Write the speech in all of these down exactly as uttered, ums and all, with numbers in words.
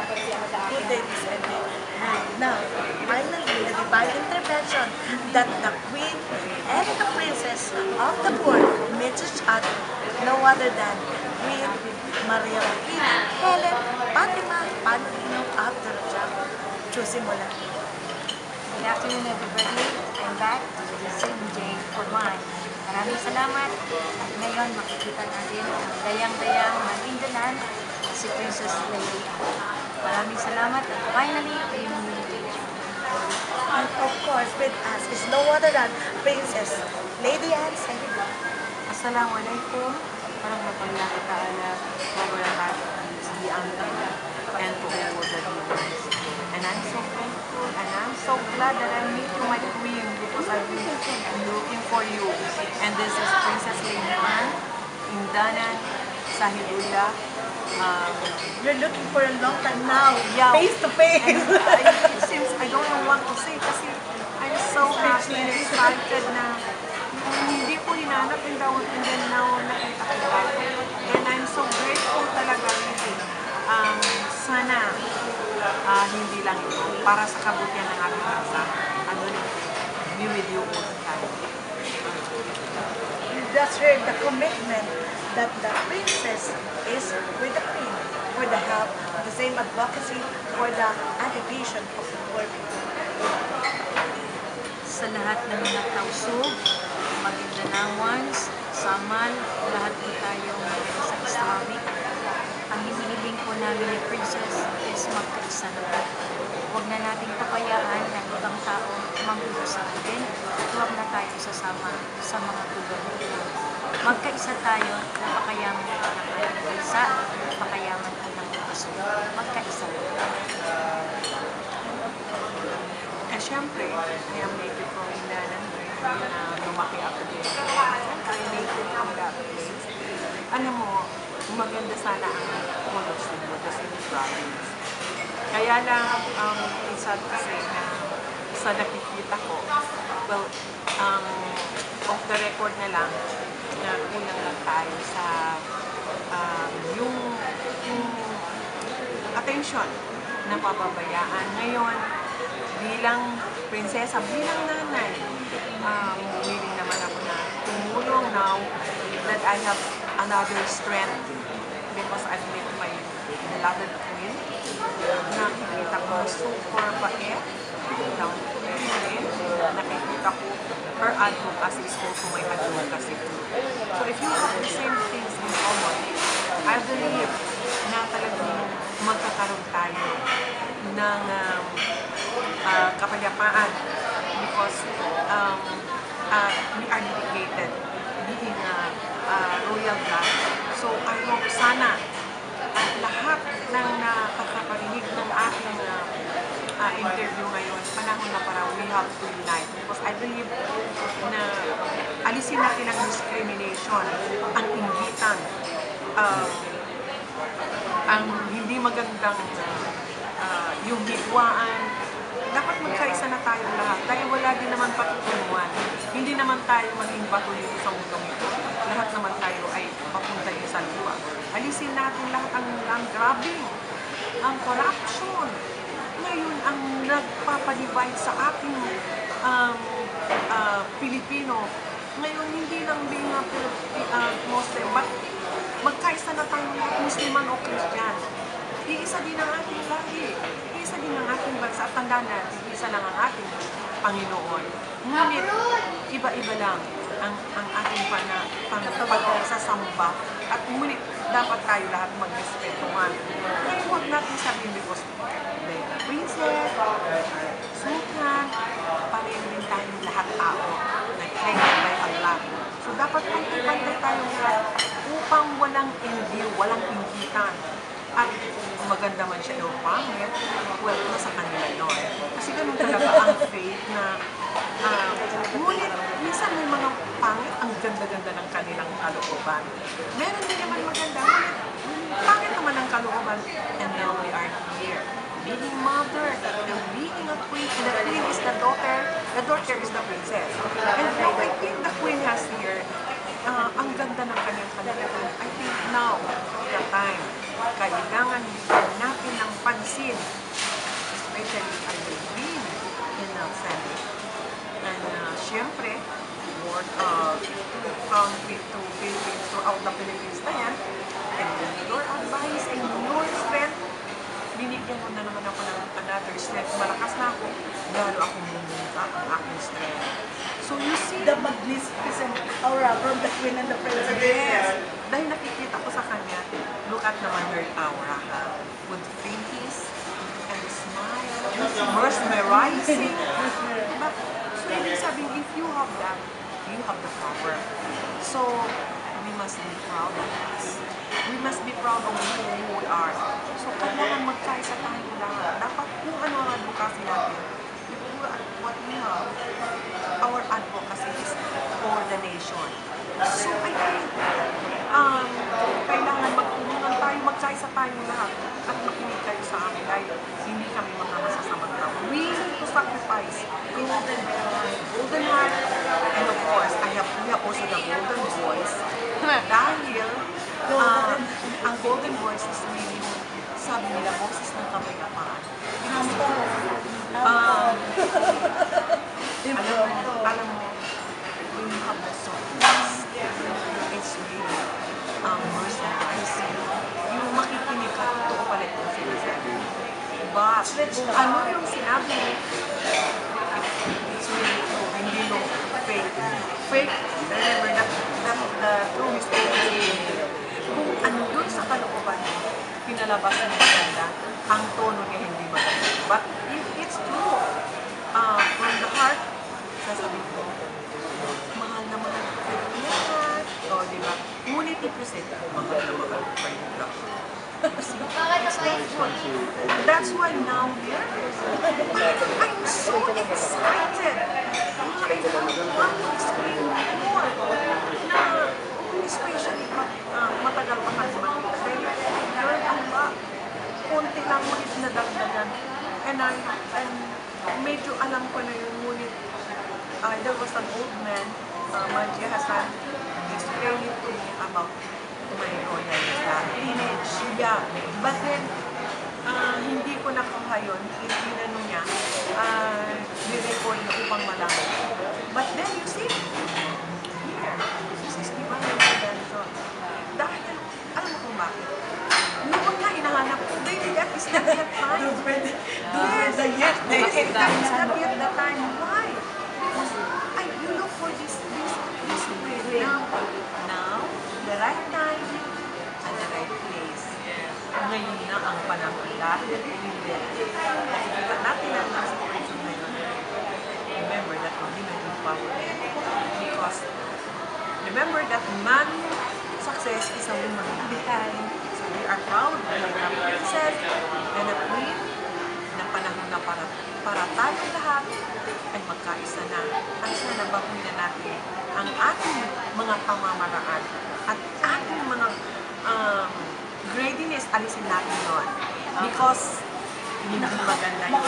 Good day, D Z M J. Now, finally, the divine intervention that the queen and the princess of the world meet each other, no other than Queen Maria Joaquina, Helen, Fatima, Palomino, after the job. Choosing mo lang. Good afternoon, everybody. I'm back to D Z M J for mine. Maraming salamat. At ngayon, makikita natin ang dayang-dayang ng Indian si Princess Lady. Maraming salamat at finally, kayo nangyayon. And of course, with us is no other than Princess Lady Anne. Assalamualaikum warahmatullahi ta'ala wabarakatuh and to all the viewers. And I'm so thankful and I'm so glad that I meet you, my queen, because I've been looking for you. And this is Princess Lady Anne Indanan Sahibullah. Um, You're looking for a long time now, yeah, face to face. And I, it seems I don't know what to say kasi I'm so happy and excited na hindi ko hinanap yung daw and then now nakita ko ba. And I'm so grateful talaga really. Um, sana uh, hindi lang ito para sa kabutihan ng ating bansa. Ano rin, be with you all the time. That's right, the commitment that the princess is with the queen for the help, the same advocacy for the education of the poor people. Sa lahat ng mga kausog, Maguindanawans, Samal, lahat po tayong sa Islamic. Ang hinihiling po namin ni Princess is magkaisa na po. Huwag na nating papayaan ng ibang tao manggulo sa atin at huwag na tayo sasama sa mga tulong nito. Magkaisa tayo, napakayaman po ng ating bansa, napakayaman po ng kaso. Magkaisa na. Eh, syempre, I am native from Indanan, na lumaki ako din. I'm native from that place. Alam mo, maganda sana ang college mo sa province. Kaya lang, um, it's sad kasi na sa nakikita ko, well, um, off the record na lang, na kulang lang tayo sa um, yung, yung attention na pababayaan. Ngayon, bilang prinsesa, bilang nanay, um, willing naman ako na tumulong now that I have another strength because I've met my beloved queen. Nakikita ko super bait, down to earth, nakikita ko her advocacy is also my advocacy too. So if you have the same things in common, I believe na talagang magkakaroon tayo ng um, uh, kapayapaan because um, uh, we are dedicated being a uh, royal blood. So I hope sana at lahat ng nakakaparinig ng aking uh, uh, interview ngayon, panahon na para we have to unite. Because I believe na alisin natin ang discrimination, ang inggitan, uh, ang hindi magandang uh, uh, yung hidwaan. Dapat magkaisa na tayo lahat dahil wala din naman patutunguhan. Hindi naman tayo maging bato dito sa mundong ito. Lahat naman tayo ay papunta din sa lupa. Alisin natin lahat ang, ang grabbing, ang corruption. Ngayon, ang nagpapadivide sa ating um, uh, Pilipino, ngayon hindi lang being a uh, Muslim, but magkaisa na tayo lahat, Musliman o Christian. Iisa din ang ating lahi, iisa din ang ating bansa, at tandaan natin, isa lang ang ating Panginoon. Ngunit, iba-iba lang ang, ang ating pana, pagkasasamba, at ngunit dapat tayo lahat mag-respetuhan. Kaya huwag natin sabihin because may princess, sultan, pareho din tayong lahat tao, nag-created by Allah. So dapat pantay-pantay tayong lahat upang walang envy, walang inggitan. At kung maganda man siya o pangit, well, nasa kanila yun. Kasi ganun talaga ang faith na uh, ngunit minsan may mga pangit, ang ganda-ganda ng kanilang kalooban. Meron din naman maganda, ngunit pangit naman ang kalooban. And now we are here, being mother, and being a queen. And the queen is the daughter, the daughter is the princess. And now I think the queen has here ah, ang ganda ng kanyang kalagayan. I think now, the time, kailangan bigyan natin ng pansin, especially I will be in the Senate. And uh, syempre, work uh, country to Philippines, throughout the Philippines na yan, and with your advice and your strength, binigyan mo na naman ako ng another strength. Malakas na ako, lalo akong bumunta ang aking strength. So you see, The magnificent aura from the Queen and the Princess. yes, dahil nakikita ko sa kanya, look at naman her aura, ha? With faintness and smile, mesmerizing. But, so ibig sabihin, if you have that, you have the power. So, we must be proud of us. We must be proud of who we are. So, kailangan magkaisa tayo lahat. Dapat kung ano ang advocacy natin, what we have, our advocacy is for the nation. So, I think, um, kailangan magtulungan tayo, magkaisa tayo lahat at makinig kayo sa amin dahil hindi kami mga masasamang tao. We need to sacrifice golden heart, golden heart, and of course, I have, we have also the golden voice. Dahil, uh, ang golden voice is really, sabi nila, boses ng kapayapaan. Um, alam mo, alam mo, when you have the songs, it's really um, merchandising. Yung makikinig ka, totoo pala itong sinasabi. But, kung ano yung sinabi mo, it's really true, hindi yung fake. Fake, remember that, that the true mistake is really, kung ano yun sa kalooban mo, pinalabas mo maganda, ang tono niya hindi maganda. But if it's true, uh, from the heart, sasabihin ko, mahal na mahal ko kayo lahat. O, di ba? Ngunit i-present ko, mahal na mahal ko kayo lahat. See, it's not good. That's why now here, I'm so excited. I don't want to explain more. Na, especially pag uh, matagal pa kasi makita. Dahil, girl, ang ba, konti lang ulit na dagdagan. And I, and medyo alam ko na yun, ngunit uh, there was an old man, uh, Manji Hassan, explaining to me about my royal teenage. Yeah. But then, uh, hindi ko nakuha yun. Tinanong niya, uh, ni-record na upang malaman. But then, you see, here, this is divine intervention. Dahil, alam mo kung bakit? Noon na hinahanap ko, baby, that is not yet time. Yes, yes, that is not yet the time. Why? Because I you look for this, this, this way. Now, now, the right time, and the right place. Ngayon na ang panahon dahil hindi. Nakikita natin ang nasa situation na yun. Remember that hindi naging power. Because, remember that man success is a woman behind. So we are proud to have a princess and a queen na panahon na para, para tayo lahat ay magkaisa na. At sana baguhin natin ang ating mga pamamaraan at ating mga um, greediness, alisin natin yun. Because hindi maganda yun.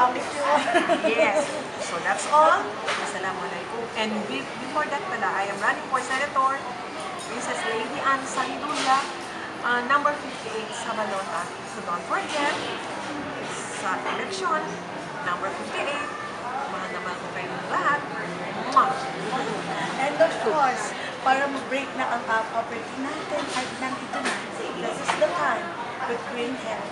Yes. So that's all. Assalamualaikum. And before that pala, I am running for Senator, Princess Lady Anne Salidulla, uh, number fifty-eight sa Balota. So don't forget, sa election, number fifty-eight, mahal na mahal ko kayong lahat. Mwah! And of course, para mag-break na ang uh, property natin, ay nandito na. This is the time with Queen Hellen.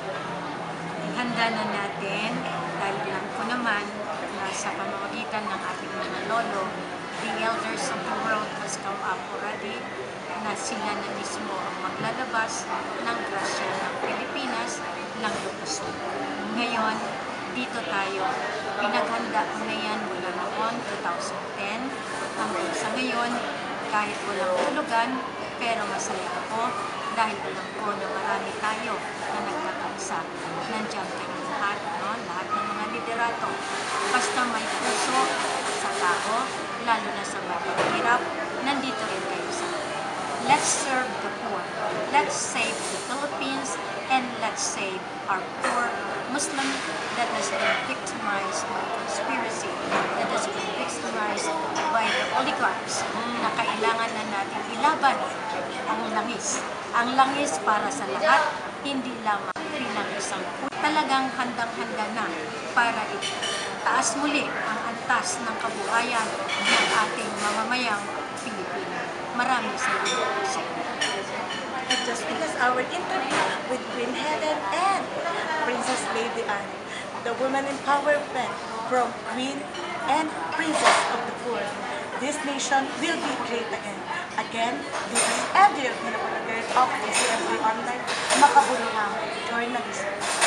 Handa na natin dahil alam ko naman na sa pamamagitan ng ating mga lolo, the elders of the world has come up already na sila na mismo ang maglalabas ng grasya ng Pilipinas ng lupuso. Ngayon, dito tayo. Pinaghanda ko na yan mula noon, two thousand ten, hanggang sa ngayon, kahit walang tulugan, pero masaya ako dahil alam ko na marami tayo na nagkakansa. Nandiyan kayo lahat, no? Lahat ng mga liderato. Basta may puso sa tao, lalo na sa mahirap, nandito rin kayo sa akin. Let's serve the poor. Let's save the Philippines and let's save our poor Muslim that has been victimized by conspiracy, that has been victimized by the oligarchs, na kailangan na natin ilaban ang langis. Ang langis para sa lahat, hindi lamang bilang isang talagang handang-handa na para itaas muli ang antas ng kabuhayan ng ating mamamayang Pilipino. Maraming salamat sa inyo. Just because our interview with Queen Helen and Princess Lady Anne, the woman empowerment from Queen and Princess of the Poor, this nation will be great again. Again, this is M J of D Z M J of D Z M J Online, makabuluhang journalism.